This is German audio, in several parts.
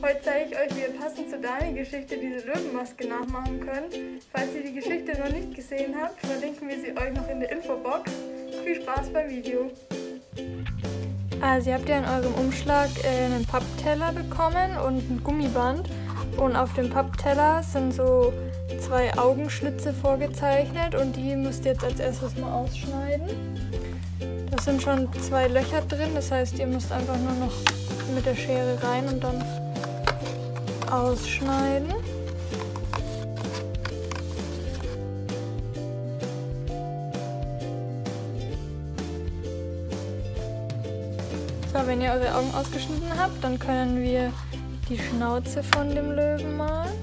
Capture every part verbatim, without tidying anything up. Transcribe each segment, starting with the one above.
Heute zeige ich euch, wie ihr passend zu Dani-Geschichte diese Löwenmaske nachmachen könnt. Falls ihr die Geschichte noch nicht gesehen habt, verlinken wir sie euch noch in der Infobox. Viel Spaß beim Video! Also ihr habt ja in eurem Umschlag äh, einen Pappteller bekommen und ein Gummiband. Und auf dem Pappteller sind so zwei Augenschlitze vorgezeichnet und die müsst ihr jetzt als erstes mal ausschneiden. Da sind schon zwei Löcher drin, das heißt, ihr müsst einfach nur noch mit der Schere rein und dann ausschneiden. So, wenn ihr eure Augen ausgeschnitten habt, dann können wir die Schnauze von dem Löwen malen.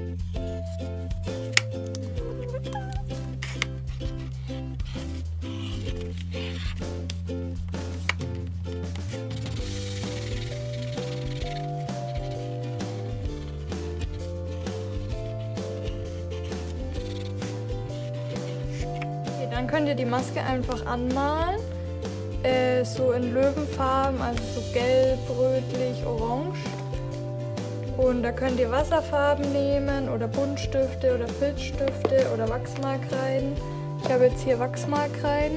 Okay, dann könnt ihr die Maske einfach anmalen. Äh, so in Löwenfarben, also so gelb, rötlich, orange. Und da könnt ihr Wasserfarben nehmen oder Buntstifte oder Filzstifte oder Wachsmalkreiden. Ich habe jetzt hier Wachsmalkreiden.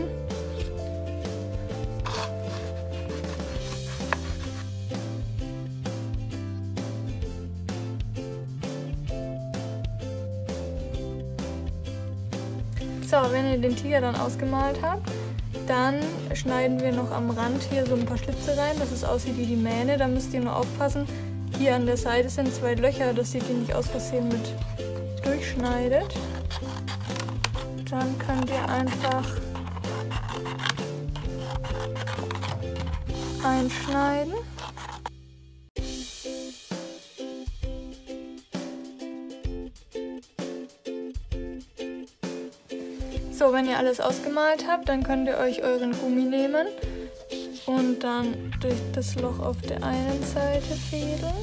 So, wenn ihr den Tiger dann ausgemalt habt, dann schneiden wir noch am Rand hier so ein paar Schlitze rein, dass es aussieht wie die Mähne. Da müsst ihr nur aufpassen, hier an der Seite sind zwei Löcher, dass ihr die nicht aus Versehen mit durchschneidet. Dann könnt ihr einfach einschneiden. So, wenn ihr alles ausgemalt habt, dann könnt ihr euch euren Gummi nehmen und dann durch das Loch auf der einen Seite fädeln.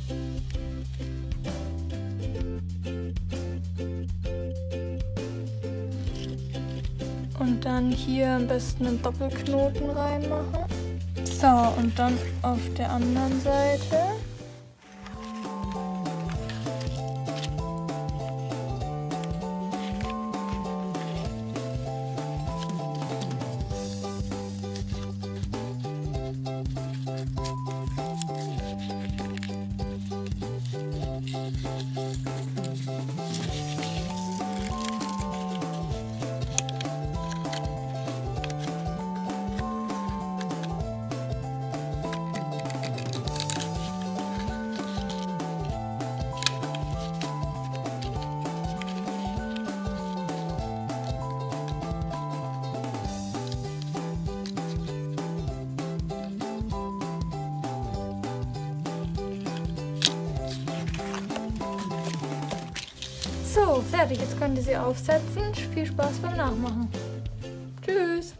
Und dann hier am besten einen Doppelknoten reinmachen. So, und dann auf der anderen Seite. So, fertig. Jetzt könnt ihr sie aufsetzen. Viel Spaß beim Nachmachen. Tschüss!